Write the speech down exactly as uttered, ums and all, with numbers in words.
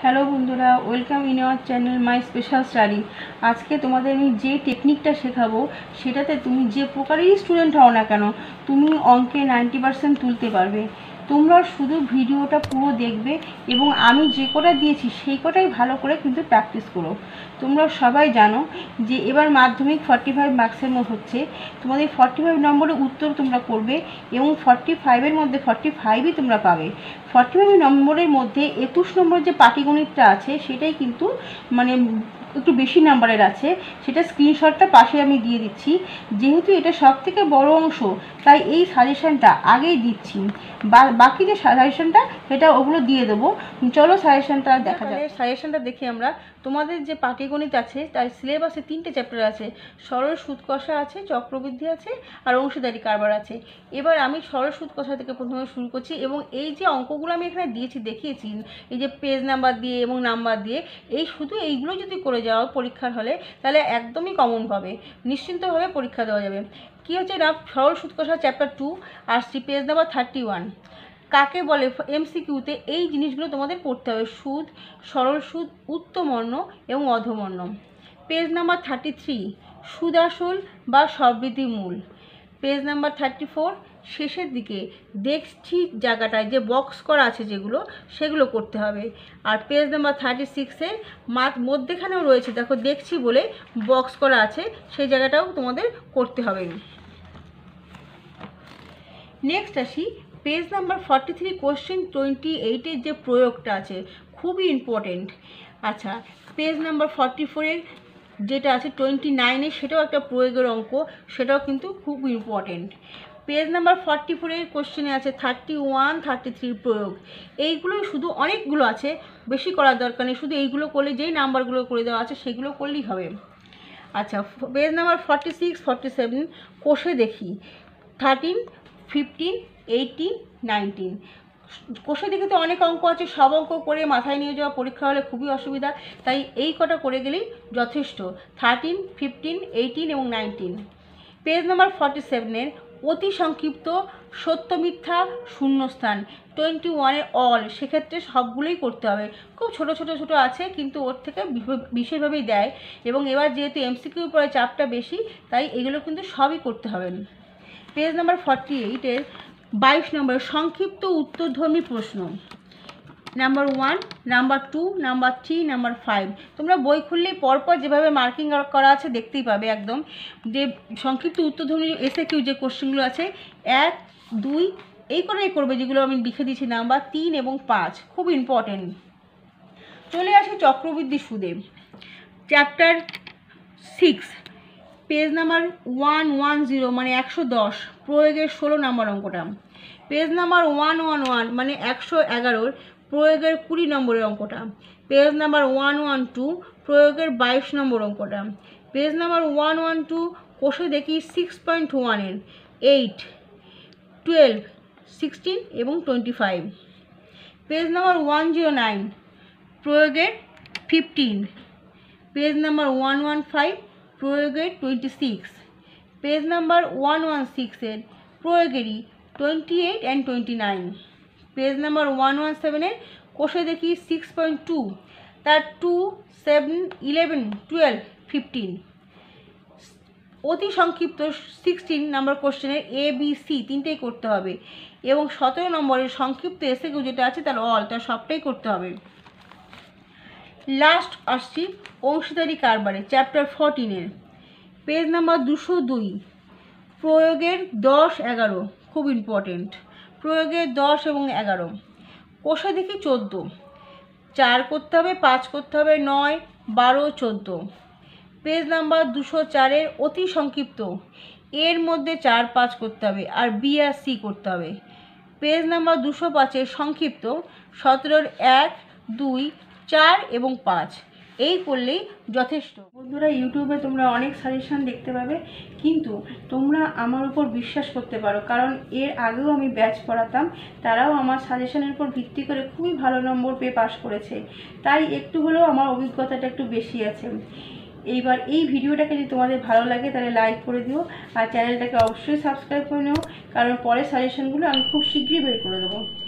Hello বন্ধুরা, welcome in our channel my special study. আজকে তোমাদের আমি যে টেকনিকটা শেখাবো সেটাতে তুমি যে প্রকারেরই স্টুডেন্ট হও না কেন তুমি অঙ্কে নাইনটি পার্সেন্ট তুলতে পারবে। তোমরা শুধু ভিডিওটা পুরো দেখবে এবং আমি যে কটা দিয়েছি সেই কটাই ভালো করে কিন্তু প্র্যাকটিস করো। তোমরা সবাই জানো যে এবার মাধ্যমিক ফর্টি ফাইভ মার্কসের মধ্যে হচ্ছে, তোমাদের ফর্টি ফাইভ নম্বরের উত্তর তোমরা করবে এবং ফর্টি ফাইভের মধ্যে ফর্টি ফাইভই তোমরা পাবে। ফর্টি ফাইভ নম্বরের মধ্যে একুশ নম্বর যে পাটিগণিতটা আছে সেটাই কিন্তু মানে একটু বেশি নাম্বারের আছে, সেটা স্ক্রিনশটটা পাশে আমি দিয়ে দিচ্ছি। যেহেতু এটা সব থেকে বড় অংশ তাই এই সাজেশনটা আগেই দিচ্ছি, বাকি যে সাজেশনটা সেটা ওগুলো দিয়ে দেবো। চলো সাজেশনটা দেখা যায়। সাজেশনটা দেখি আমরা। তোমাদের যে পাটিগণিত আছে তার সিলেবাসে তিনটে চ্যাপ্টার আছে, সরল সুদ কষা আছে, চক্রবৃদ্ধি আছে আর অংশীদারি কারবার আছে। এবার আমি সরল সুদ কষা থেকে প্রথমে শুরু করছি এবং এই যে অঙ্কগুলো আমি এখানে দিয়েছি দেখিয়েছি, এই যে পেজ নাম্বার দিয়ে এবং নাম্বার দিয়ে, এই শুধু এইগুলো যদি করে যাও পরীক্ষার হলে তাহলে একদমই কমন পাবে, নিশ্চিন্তভাবে পরীক্ষা দেওয়া যাবে। কী হচ্ছে না, সরল সুদ কষা চ্যাপ্টার টু আসছি, পেজ নাম্বার থার্টি ওয়ান। কাকে বলে এমসিকিউতে এই জিনিসগুলো তোমাদের পড়তে হবে: সুদ, সরল সুদ, উত্তমর্ণ এবং অধমর্ণ। পেজ নাম্বার থার্টি থ্রি সুদ আসল বা সবৃদ্ধি মূল। পেজ নাম্বার থার্টি ফোর শেষের দিকে দেখছি জায়গাটায় যে বক্স করা আছে যেগুলো সেগুলো করতে হবে। আর পেজ নাম্বার থার্টি সিক্সের মাত মধ্যেখানেও রয়েছে, দেখো দেখছি বলে বক্স করা আছে, সেই জায়গাটাও তোমাদের করতে হবে। নেক্সট আসি page number forty three question twenty এইটের যে প্রয়োগটা আছে খুবই ইম্পর্টেন্ট। আচ্ছা, পেজ নাম্বার ফর্টি ফোরের যেটা আছে টোয়েন্টি নাইনে সেটাও একটা প্রয়োগের অঙ্ক, সেটাও কিন্তু খুব ইম্পর্টেন্ট। পেজ নাম্বার ফর্টি ফোরের কোশ্চেনে আছে থার্টি ওয়ান থার্টি থ্রির প্রয়োগ। এইগুলো শুধু অনেকগুলো আছে, বেশি করার দরকার নেই, শুধু এইগুলো করলে যেই নাম্বারগুলো করে দেওয়া আছে সেগুলো করলেই হবে। আচ্ছা, page number forty six forty seven কোষে দেখি থার্টিন ফিফটিন এইটিন নাইনটিন। কোষে দেখে তো অনেক অঙ্ক আছে, সব অঙ্ক করে মাথায় নিয়ে যাওয়া পরীক্ষা হলে খুবই অসুবিধা, তাই এই কটা করে গেলেই যথেষ্ট, থার্টিন ফিফটিন এইটিন এবং নাইনটিন। পেজ নাম্বার ফর্টি সেভেনের অতি সংক্ষিপ্ত সত্য মিথ্যা শূন্যস্থান টোয়েন্টি ওয়ানের অল, সেক্ষেত্রে সবগুলোই করতে হবে। খুব ছোট ছোট ছোট আছে কিন্তু ওর থেকে বিশেষভাবেই দেয়, এবং এবার যেহেতু এমসিকিউ পরে চাপটা বেশি তাই এগুলো কিন্তু সবই করতে হবে। পেজ নাম্বার ফর্টি এইটের বাইশ নম্বর সংক্ষিপ্ত উত্তরধর্মী প্রশ্ন, number one, number two, number three, number five. তোমরা বই খুললেই পরপর যেভাবে মার্কিং করা আছে দেখতেই পাবে একদম, যে সংক্ষিপ্ত উত্তরধর্মী এসে কিউ যে কোশ্চেনগুলো আছে এক দুই এই করেই করবে, যেগুলো আমি লিখে দিয়েছি নাম্বার তিন এবং পাঁচ, খুব ইম্পর্টেন্ট। চলে আসি চক্রবৃদ্ধি সুদে, chapter six, page number one one zero মানে একশো দশ, প্রয়োগের ষোলো নম্বর অঙ্কটা। Page number one one one মানে একশো এগারোর প্রয়োগের কুড়ি নম্বরের অঙ্কটা। Page number one one two প্রয়োগের বাইশ নম্বর অঙ্কটা। Page number one one two কোষে দেখি সিক্স পয়েন্ট ওয়ানের এইট, টুয়েলভ, সিক্সটিন এবং twenty five. Page number one zero nine প্রয়োগের fifteen. Page number one one five প্রয়োগের twenty six. Page number one one সিক্সের প্রয়োগেরই twenty eight and twenty nine. Page number one one সেভেনের কোষে দেখি six point two, তার two, seven, eleven, twelve, fifteen. অতি সংক্ষিপ্ত সিক্সটিন নাম্বার কোশ্চেনের এ বি সি তিনটেই করতে হবে, এবং সতেরো নম্বরের সংক্ষিপ্ত এসে কিউ যেটা আছে তার অল, তার সবটাই করতে হবে। লাস্ট আসছি অংশীদারি কারবারে, চ্যাপ্টার ফোরটিনের পেজ নাম্বার দুশো দুই প্রয়োগের দশ এগারো, খুব ইম্পর্টেন্ট, প্রয়োগের দশ এবং এগারো। কোষে দেখি চোদ্দো, চার করতে হবে, পাঁচ করতে হবে, নয়, বারো, চোদ্দো। পেজ নাম্বার দুশো চারের অতি সংক্ষিপ্ত, এর মধ্যে চার পাঁচ করতে হবে আর বি আর সি করতে হবে। পেজ নাম্বার দুশো পাঁচের সংক্ষিপ্ত, সতেরোর এক, দুই, চার এবং পাঁচ, এই করলেই যথেষ্ট। বন্ধুরা, ইউটিউবে তোমরা অনেক সাজেশান দেখতে পাবে, কিন্তু তোমরা আমার উপর বিশ্বাস করতে পারো, কারণ এর আগেও আমি ব্যাচ পড়াতাম, তারাও আমার সাজেশানের উপর ভিত্তি করে খুবই ভালো নম্বর পেয়ে পাশ করেছে, তাই একটু হলেও আমার অভিজ্ঞতাটা একটু বেশি আছে। এইবার এই ভিডিওটাকে যদি তোমাদের ভালো লাগে তাহলে লাইক করে দিও, আর চ্যানেলটাকে অবশ্যই সাবস্ক্রাইব করে নিও, কারণ পরের সাজেশনগুলো আমি খুব শীঘ্রই বের করে দেবো।